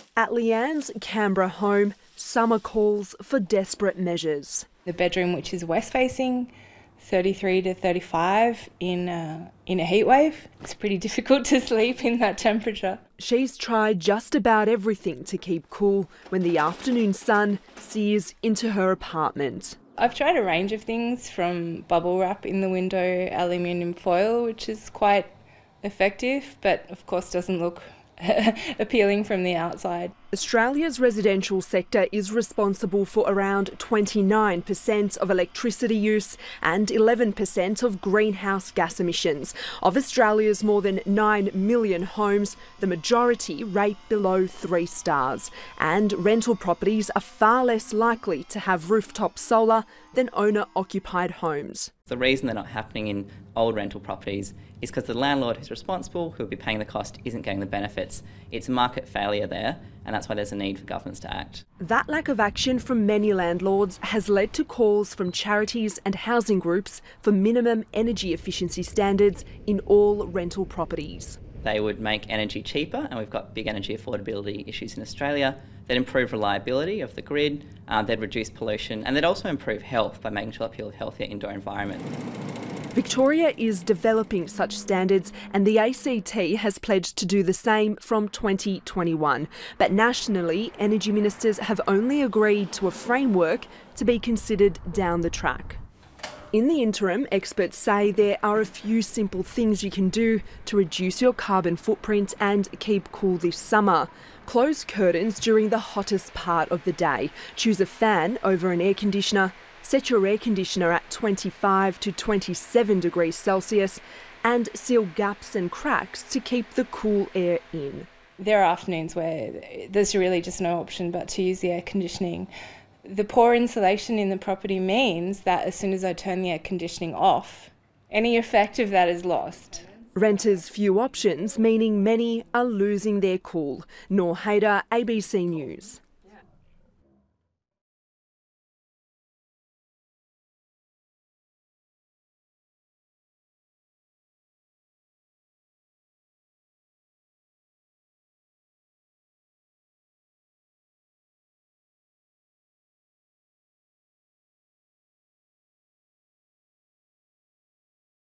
At Leanne's Canberra home, summer calls for desperate measures. The bedroom, which is west facing, 33 to 35 in a heat wave. It's pretty difficult to sleep in that temperature. She's tried just about everything to keep cool when the afternoon sun sears into her apartment. I've tried a range of things, from bubble wrap in the window, aluminium foil, which is quite effective, but of course doesn't look appealing from the outside. Australia's residential sector is responsible for around 29% of electricity use and 11% of greenhouse gas emissions. Of Australia's more than 9 million homes, the majority rate below 3 stars. And rental properties are far less likely to have rooftop solar than owner-occupied homes. The reason they're not happening in old rental properties is because the landlord who's responsible, who will be paying the cost, isn't getting the benefits. It's market failure there, and that's why there's a need for governments to act. That lack of action from many landlords has led to calls from charities and housing groups for minimum energy efficiency standards in all rental properties. They would make energy cheaper, and we've got big energy affordability issues in Australia. They'd improve reliability of the grid, they'd reduce pollution, and they'd also improve health by making sure that people have a healthier indoor environment. Victoria is developing such standards, and the ACT has pledged to do the same from 2021. But nationally, energy ministers have only agreed to a framework to be considered down the track. In the interim, experts say there are a few simple things you can do to reduce your carbon footprint and keep cool this summer. Close curtains during the hottest part of the day. Choose a fan over an air conditioner. Set your air conditioner at 25 to 27 degrees Celsius and seal gaps and cracks to keep the cool air in. There are afternoons where there's really just no option but to use the air conditioning. The poor insulation in the property means that as soon as I turn the air conditioning off, any effect of that is lost. Renters' few options, meaning many are losing their cool. Nour Haydar, ABC News.